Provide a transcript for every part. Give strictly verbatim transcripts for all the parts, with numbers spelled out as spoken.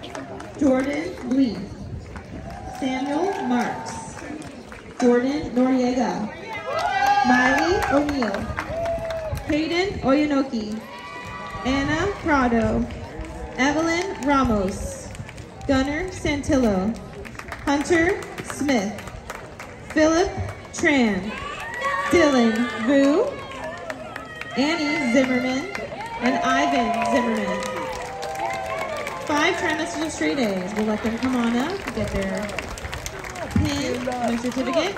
Jordan Lee. Samuel Marks. Jordan Noriega. Miley O'Neill. Hayden Oyanoki. Anna Prado. Evelyn Ramos. Gunnar Santillo. Hunter Smith. Philip Tran. Dylan Vu. Annie Zimmerman. And Ivan Zimmerman. Five trimesters of straight A's. We'll let them come on up, get their pin, and their certificate.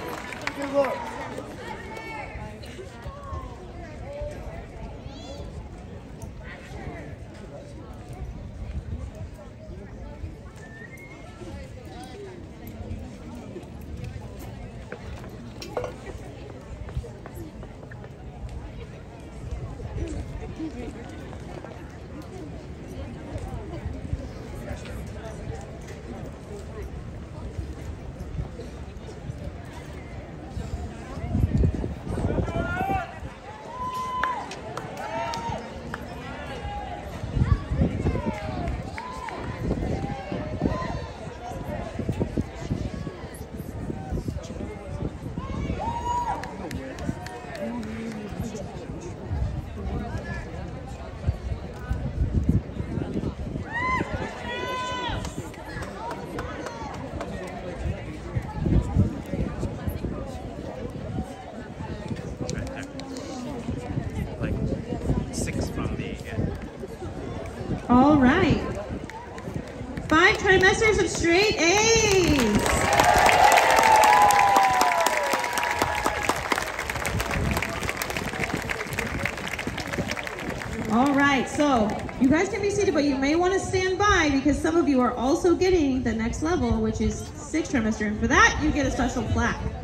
All right. Five trimesters of straight A's. All right, so you guys can be seated, but you may want to stand by because some of you are also getting the next level, which is six trimester. And for that, you get a special plaque.